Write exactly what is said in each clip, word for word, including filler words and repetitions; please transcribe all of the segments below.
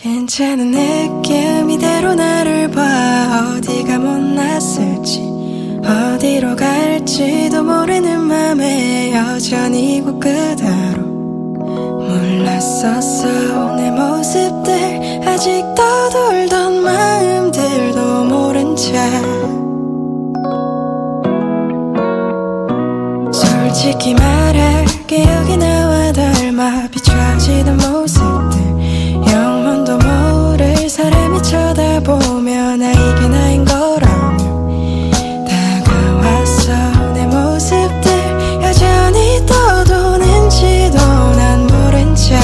괜찮은 느낌 이대로 나를 봐. 어디가 못났을지 어디로 갈지도 모르는 맘에 여전히 곧 그대로 몰랐었어. 내 모습들 아직도 돌던 마음들도 모른 채 솔직히 말해 기억이 나와 닮아 비춰지던 모습들 영문도 모를 사람이 쳐다보며 나 이게 나인 거라며 다가왔어. 내 모습들 여전히 떠도는지도 난 모른 채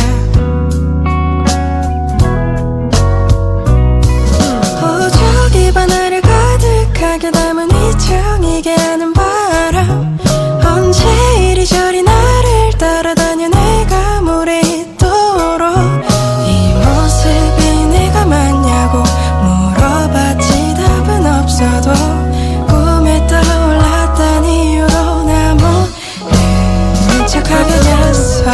오죽이 바나를 가득하게 담은 이정이게 하는 바람 언제 이리저리 나를 따라다녀 내가 모래 있도록 이 모습이 내가 맞냐고 물어봤지 답은 없어도 꿈에 떠올랐던 이유로 나 모르는 척하게 됐어.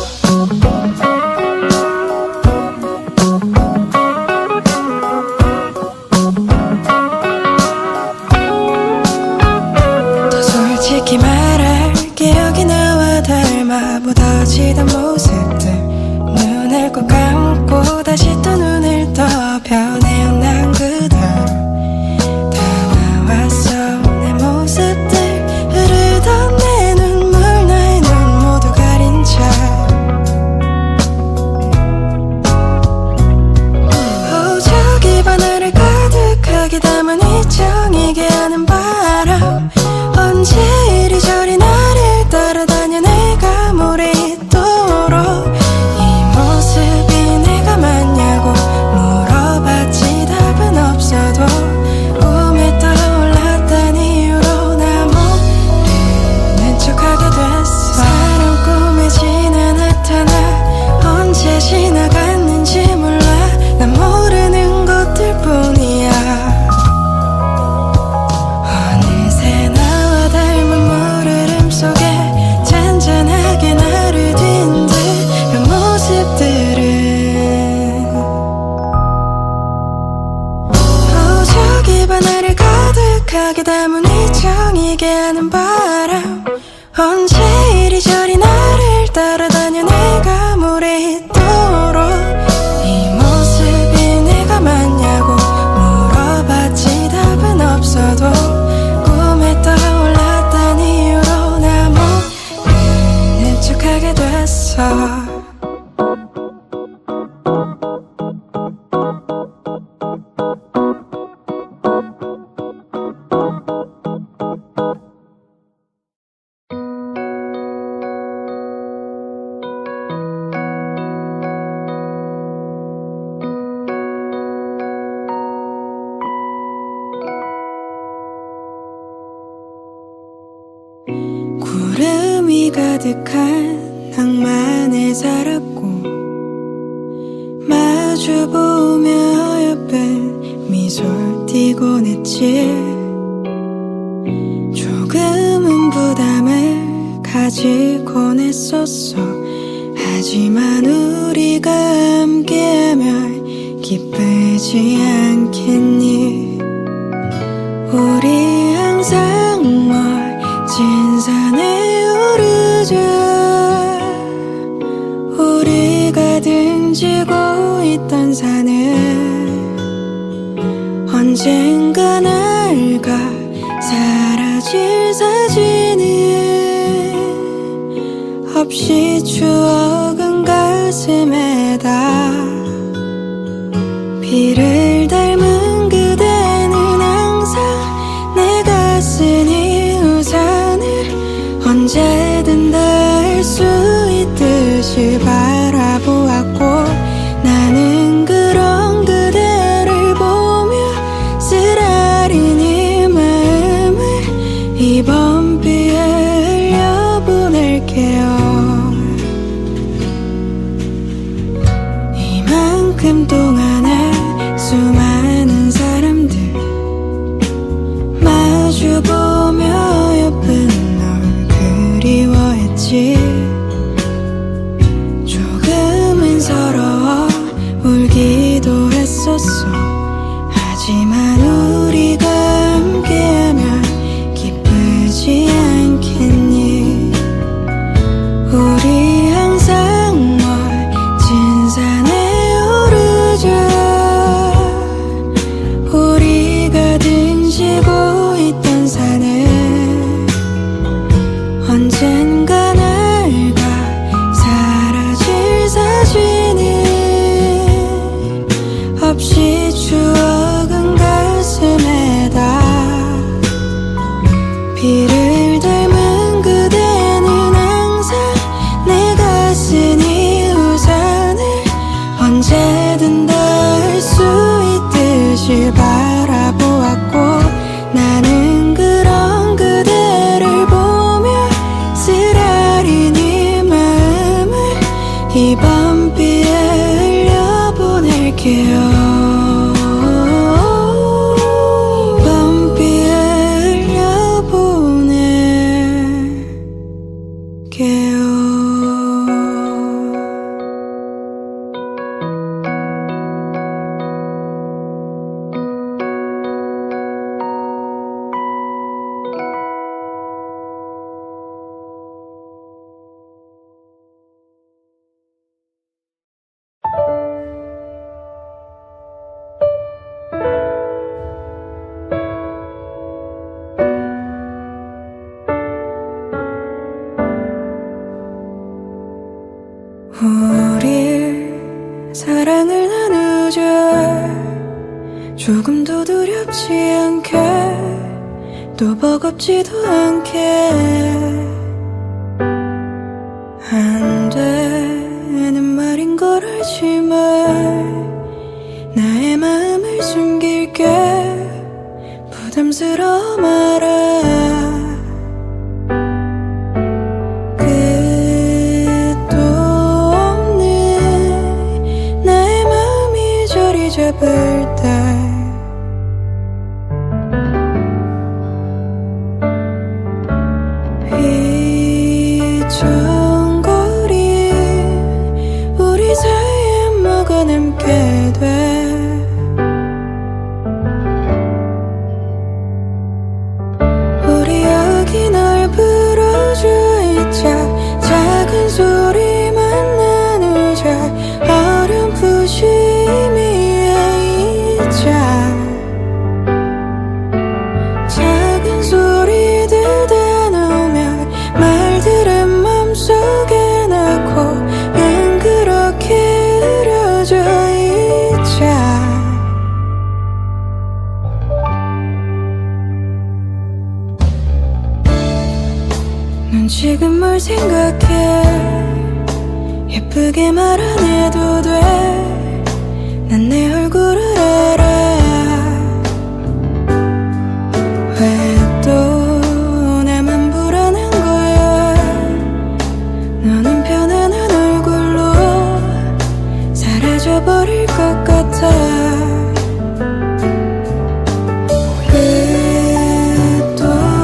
솔직히 말해 기억이 나와 닮아 묻어지던 모습들 눈을 꼭 감고 다시 또 눈을 떠 변해온 난 그대로 다가왔어. 내 모습들 흐르던 내 눈물 나의 눈 모두 가린 채 오죽이 바나를 가득하게 담은 이정이게 하는 바람 언제 이리저리 나를 따라다녀 내가 모래 있도록 이 모습이 내가 맞냐고 물어봤지 답은 없어도 꿈에 떠올랐던 이유로 나 모르는 척하게 됐어. 사람 꿈에 지나 나타나 언제 지나갔는지 몰라 난 모르는 것들 뿐이야. 잔잔하게 나를 뒤흔들 그 모습들은 오죽이 바나를 가득하게 담은 이정이게 하는 바람 언제 이리저리 나를 따라다녀 내가 모래 있도록 이 모습이 내가 맞냐고 물어봤지 답은 없어도 꿈에 떠올랐던 이유로 나 모르는 척하게 됐어. 구름이 가득한 낭만을 살았고 마주보며 어여쁜 미소를 띠곤 했지. 조금은 부담을 가지곤 했었어. 하지만 우리가 함께하면 기쁘지 않겠니. 우리 항상 멋진 산에 오르자. 우리가 등지고 있던 산은 언젠가 낡아 사라질 사진은 없이 추억은 가슴에다. 비를 닮은 그대는 항상 내가 쓴 이 우산을 언제든 닿을 수 있듯이 바라보았고 나는 그런 그대를 보며 쓰라린 이 마음을 이번 비에 흘려보낼게요. 이만큼 동안에 수많은 사람들 마주보며 예쁜 널 그리워했지. 조금은 서러워 울기 했었어. 하지만 우리가 함께하면 기쁘지 않겠니? 우리 항상 멋진 산에 오르자. 우리가 등지고 있던 산은 언젠가 날가 사라질 사진은 없이 추억은 가슴에다. 비를 닮은 그대는 항상 내가 쓴 이 우산을 언제든 닿을 수 있듯이 바라보았고, 나는 그런 그대를 보며 쓰라린 이 마음을 이번 비에 흘려보낼게요. 우리 사랑을 나누자. 조금도 두렵지 않게, 또 버겁지도 않게. 안 되는 말인 걸 알지만 나의 마음을 숨길게. 부담스러워 말아. 잡을 때 휘청거리 우리 사이에 뭐가 남게 돼. 우리 여기 널 불러줘 있자. 작은 소리만 나누자. 어렴풋이 작은 소리들 다 놓으면 말들은 맘속에 낳고 응 그렇게 흐려져 있자. 넌 지금 뭘 생각해? 예쁘게 말 안 해도 돼. 난 내 얼굴을 알아. 왜 또 나만 불안한 거야? 너는 편안한 얼굴로 사라져버릴 것 같아. 끝도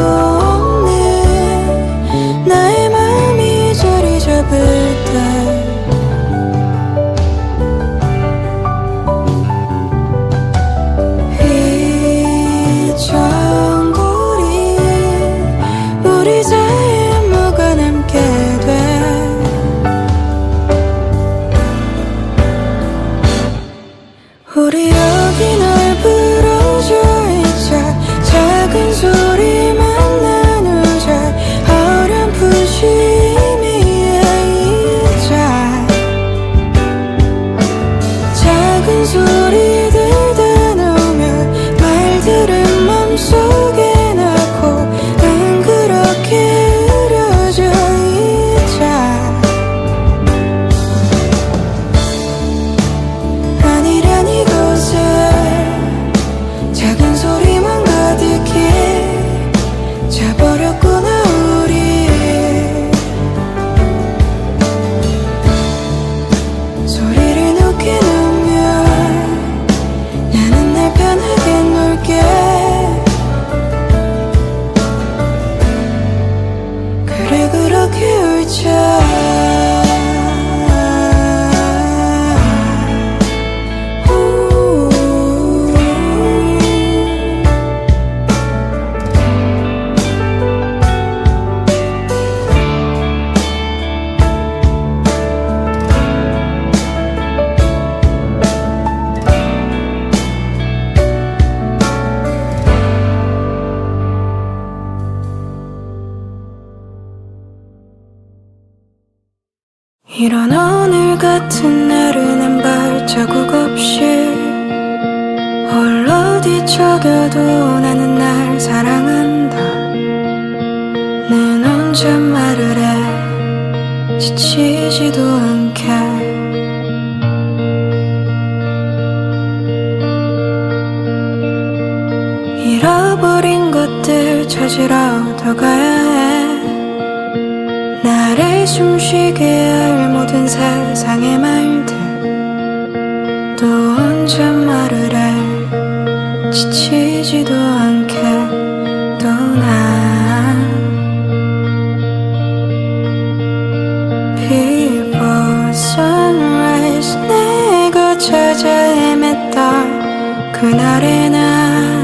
없는 나의 마음이 자리 잡을 때 우리 여기 널 불러줘 있자. 작은 소리만 나누자. 어렴풋이 미에 있자. 작은 소리들 다 놓으면 말들은 맘속에 낳고 응 그렇게 흐려져 있자. 아니란 이곳에 작은 소리만 가득히 자버렸구나 우리. 소리를 높게 넣으면 자국 없이 홀로 뒤척여도 나는 날 사랑한다. 난 혼잣말을 해 지치지도 않게. 잃어버린 것들 찾으러 더 가야 해. 나를 숨쉬게 할 모든 세상의 말들 또 혼잣말을 해 지치지도 않게. 또 난 Before sunrise 내가 찾아 헤맸던 그날의 난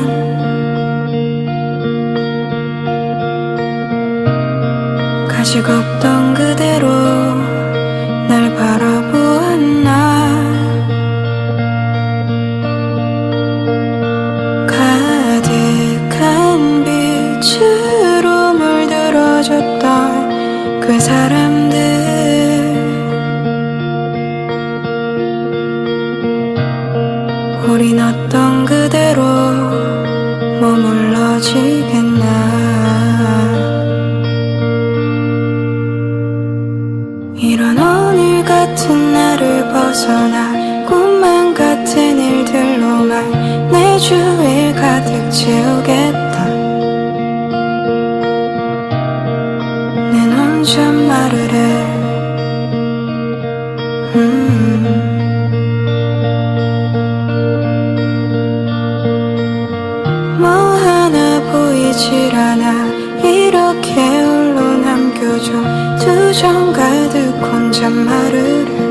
가식 없던 그대로 날 바라보았나. 가득한 빛으로 물들어졌던 그 사람들 우린 어떤 그대로 머물러지겠나. 이런 오늘 같은 날을 벗어나 꿈만 같은 일들로만 내 주위를 가득 채우겠다. 난 혼잣말을 해. 음. 뭐 하나 보이질 않아. 이렇게 홀로 남겨줘. 투정 가득 혼잣말을 해.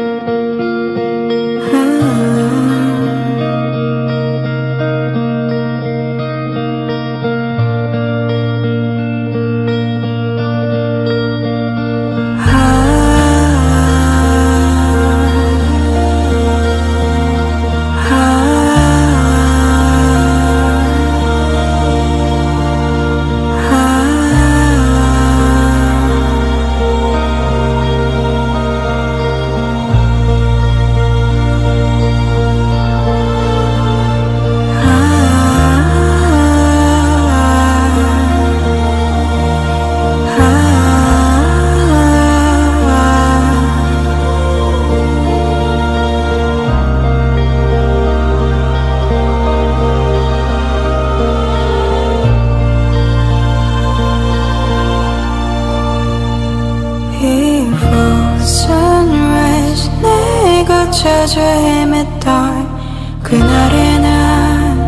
Before sunrise 내가 찾아 헤맸던 그날의 난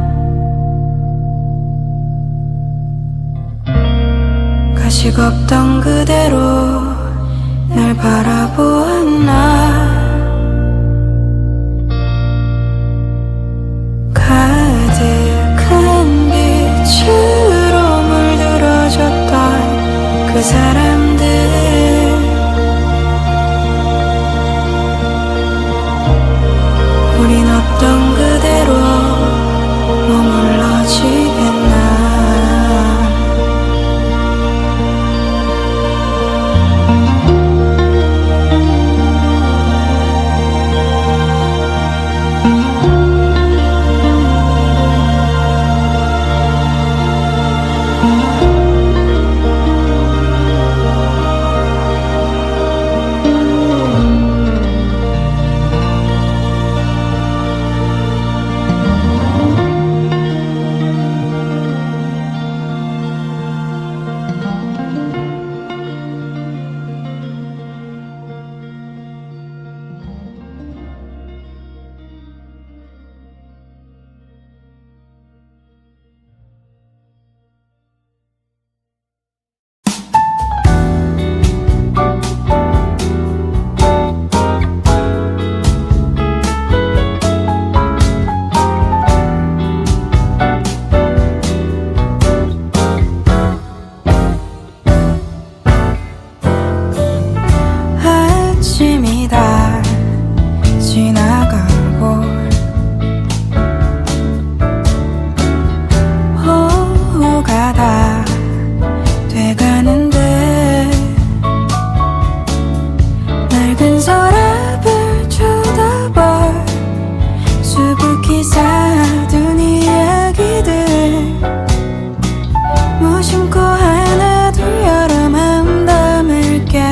가식 없던 그대로 날 바라보았나. 가득한 빛으로 물들어졌던 그 사람들 우린 어떤 그대로 머물러지겠나. 수북히 쌓아둔 이야기들 무심코 하나 둘 여러 마음 담을게.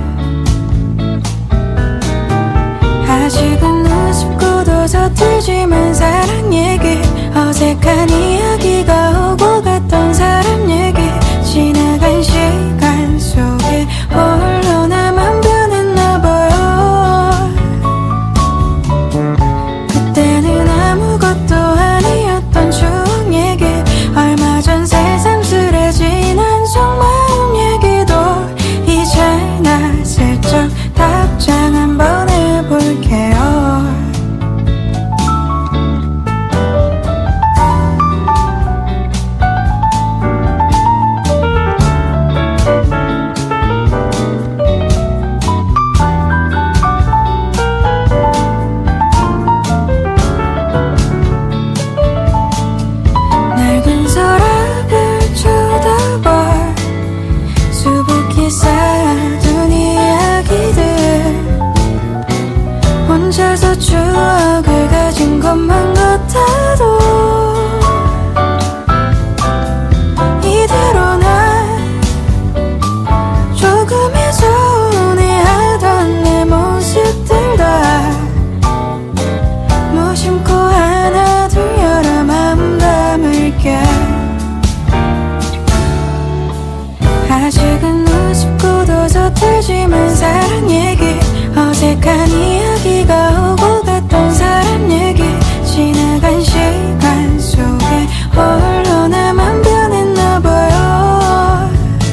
아직은 우습고도 서툴지만 사랑 얘기, 어색한 이야기가 오고 갔던 사람 얘기, 지나간 시간 속에 홀로 나만 변했나 봐요. 그때는 아무것도 아니었던 추억 얘기, 얼마 전 새삼스레진 한 속마음 얘기도 이제 나 슬쩍 답장 한번 해볼게요. 낡은 서랍을 쳐다봐 수북히 쌓아둔 이야기들, 혼자서 추억을 가진 것만 같아도 이대로 난 조금의 서운해하던 내 모습들 다 무심코 하나 둘 여러 마음 담을게. 아직은 우습고도 서툴지만 사랑 얘기, 어색한 이야기가 오고 갔던 사람 얘기, 지나간 시간 속에 홀로 나만 변했나 봐요.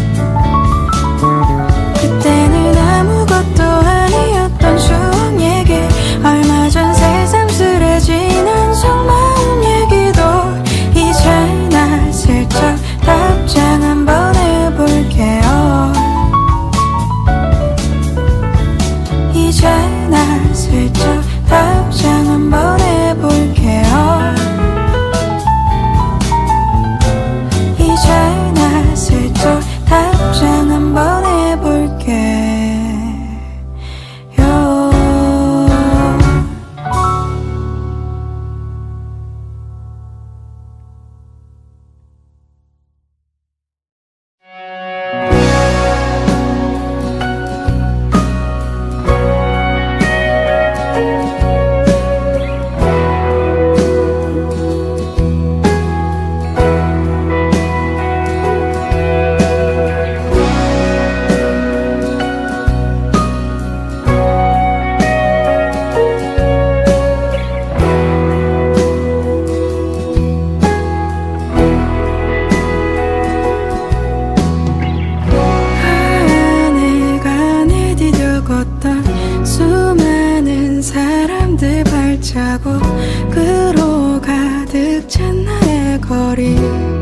그때는 아무것도 아니었던 추억 얘기, 얼마 전 새삼스레진 한 속마음 얘기도 이제 나 슬쩍 답장 한번 해볼게요. 이제 나 슬쩍 답장 한번 해볼게요. 이제 나 슬쩍 답장 한번 해볼게요. 수많은 사람들 발자국으로 가득 찬 나의 거리,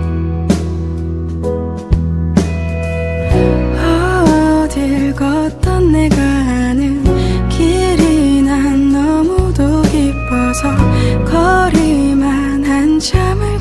어딜 걷던 내가 아는 길이 난 너무도 기뻐서 거리만 한참을